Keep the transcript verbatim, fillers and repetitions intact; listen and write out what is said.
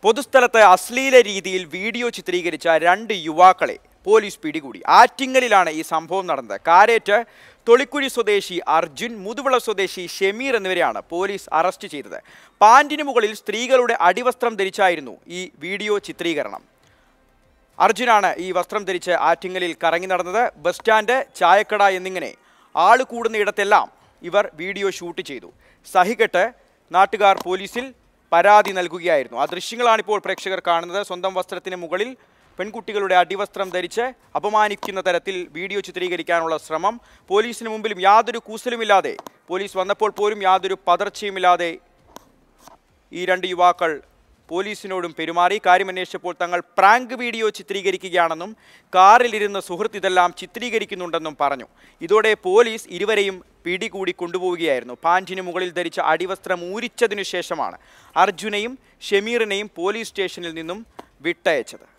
പൊതുസ്ഥലത്ത് അശ്ലീല രീതിയിൽ വീഡിയോ ചിത്രീകരിച്ച രണ്ട് യുവാക്കളെ പോലീസ് പിടികൂടി. ആറ്റിങ്ങലിലാണ് ഈ സംഭവം നടന്നത്. കാരേറ്റ് തൊളിക്കുഴി സ്വദേശി അർജുൻ, മുതുവിള സ്വദേശി ഷമീർ എന്നിവരെയാണ് പോലീസ് അറസ്റ്റ് ചെയ്തത്. പാന്റിന് മുകളിൽ സ്ത്രീകളുടെ അടിവസ്ത്രം ധരിച്ചായിരുന്നു ഈ വീഡിയോ ചിത്രീകരണം. അർജുനാണ് ഈ വസ്ത്രം ധരിച്ച് ആറ്റിങ്ങലിൽ കറങ്ങി നടന്നത്. ബസ് സ്റ്റാൻഡ്, ചായക്കട എന്നിങ്ങനെ ആള് കൂടുന്ന ഇടത്തെല്ലാം ഇവർ വീഡിയോ ഷൂട്ട് ചെയ്തു. സഹികെട്ട് നാട്ടുകാർ പോലീസിൽ പരാതി നൽകുകയായിരുന്നു. ആ ദൃശ്യങ്ങളാണിപ്പോൾ പ്രേക്ഷകർ കാണുന്നത്. സ്വന്തം വസ്ത്രത്തിന് മുകളിൽ പെൺകുട്ടികളുടെ അടിവസ്ത്രം ധരിച്ച് അപമാനിക്കുന്ന തരത്തിൽ വീഡിയോ ചിത്രീകരിക്കാനുള്ള ശ്രമം. പോലീസിന് മുമ്പിലും യാതൊരു കൂസലുമില്ലാതെ, പോലീസ് വന്നപ്പോൾ പോലും യാതൊരു പതർച്ചയുമില്ലാതെ ഈ രണ്ട് യുവാക്കൾ പോലീസിനോടും പെരുമാറി. കാര്യമന്വേഷിച്ചപ്പോൾ തങ്ങൾ പ്രാങ്ക് വീഡിയോ ചിത്രീകരിക്കുകയാണെന്നും കാറിലിരുന്ന സുഹൃത്ത് ഇതെല്ലാം ചിത്രീകരിക്കുന്നുണ്ടെന്നും പറഞ്ഞു. ഇതോടെ പോലീസ് ഇരുവരെയും പിടികൂടി കൊണ്ടുപോവുകയായിരുന്നു. പാന്റിന് മുകളിൽ ധരിച്ച അടിവസ്ത്രം ഊരിച്ചതിനു ശേഷമാണ് അർജുനെയും ഷമീറിനെയും പോലീസ് സ്റ്റേഷനിൽ നിന്നും വിട്ടയച്ചത്.